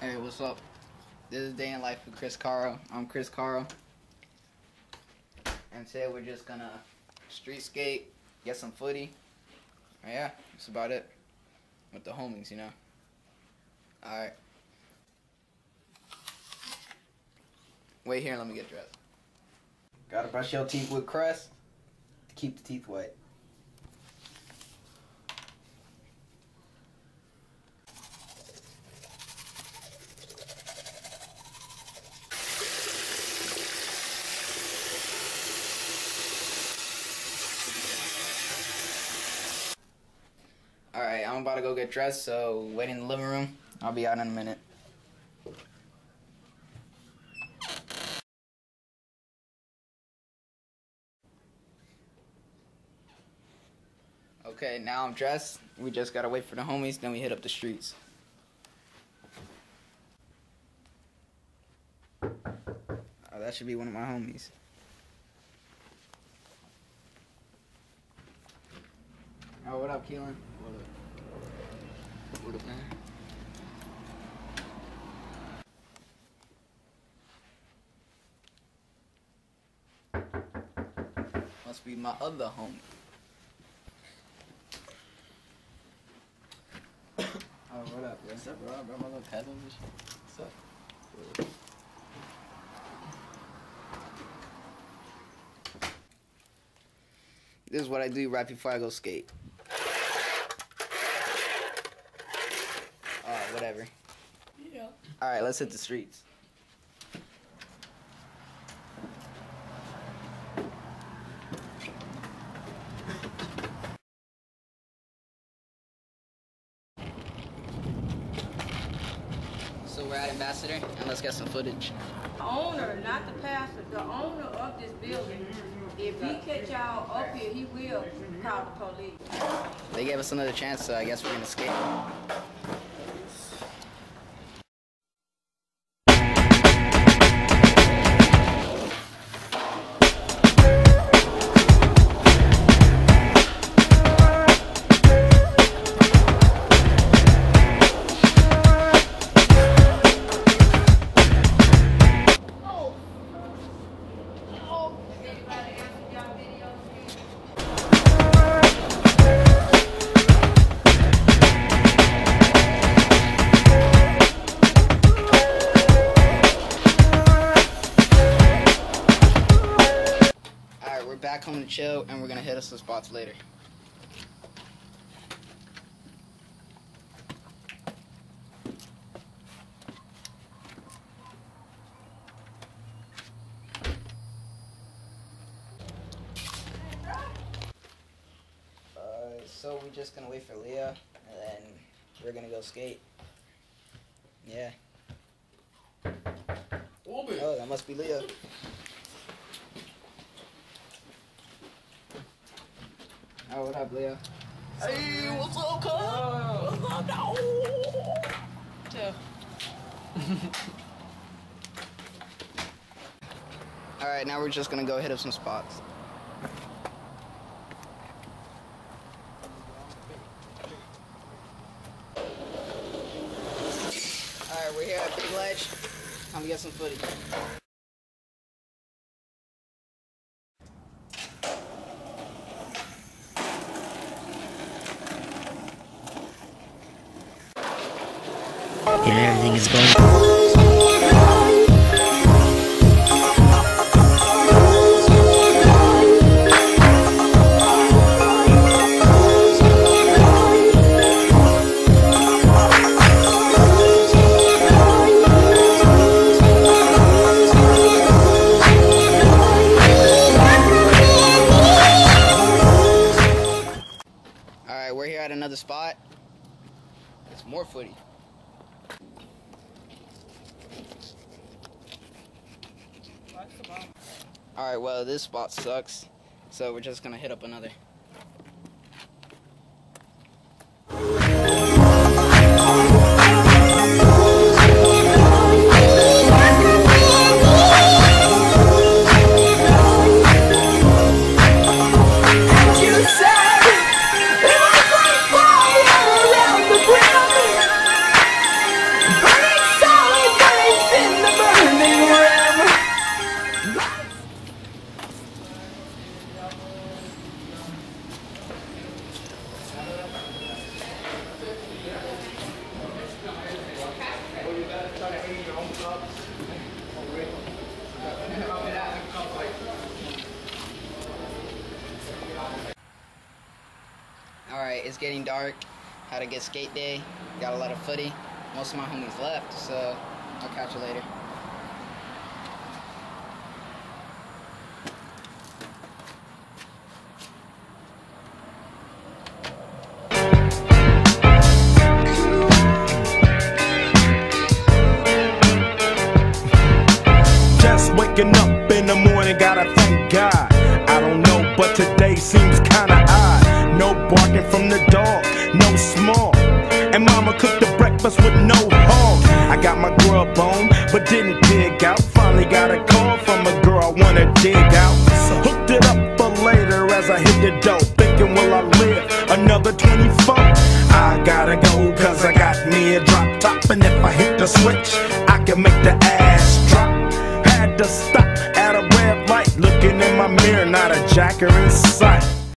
Hey, what's up? This is Day in Life with Caro. I'm Caro. And today we're just gonna street skate, get some footy. And yeah, that's about it. With the homies, you know. Alright. Wait here, let me get dressed. Gotta brush your teeth with Crest to keep the teeth white. Alright, I'm about to go get dressed, so wait in the living room. I'll be out in a minute. Okay, now I'm dressed. We just gotta wait for the homies, then we hit up the streets. Oh, that should be one of my homies. Oh, what up, Keelan? What up? What up, man? Must be my other homie. Oh, what up, bro? What's up, bro? Bro, my little cousins and shit. What's up? This is what I do right before I go skate. Alright, whatever. Yeah. Alright, let's hit the streets. So we're at Ambassador, and let's get some footage. The owner, not the pastor, the owner of this building, if he catch y'all up here, he will call the police. They gave us another chance, so I guess we're gonna skate. Back home to chill, and we're gonna hit us some spots later. So we're just gonna wait for Leah, and then we're gonna go skate. Yeah. Oh, that must be Leah. Oh, what up, Leo? Hey, what's up, cuz? What's up, dog? Alright, now we're just gonna go hit up some spots. Alright, we're here at Big Ledge. Time to get some footage. And everything is going. Alright, we're here at another spot. It's more footy. Alright, well, this spot sucks, so we're just gonna hit up another. Burning sun. Alright, it's getting dark. Had a good skate day. Got a lot of footy. Most of my homies left, so I'll catch you later. Just waking up in the morning, gotta thank God. I don't know, but today seems kinda odd. No barking from the dog, no small. And mama cooked the breakfast with no hog. I got my grub on, but didn't dig out. Finally got a call from a girl I wanna dig out. So hooked it up for later as I hit the dough. Thinking, will I live another 24? I gotta go, cause I got me a drop top. And if I hit the switch, I can make the ass drop. Had to stop at a red light, looking in my mirror, not a jacker in sight.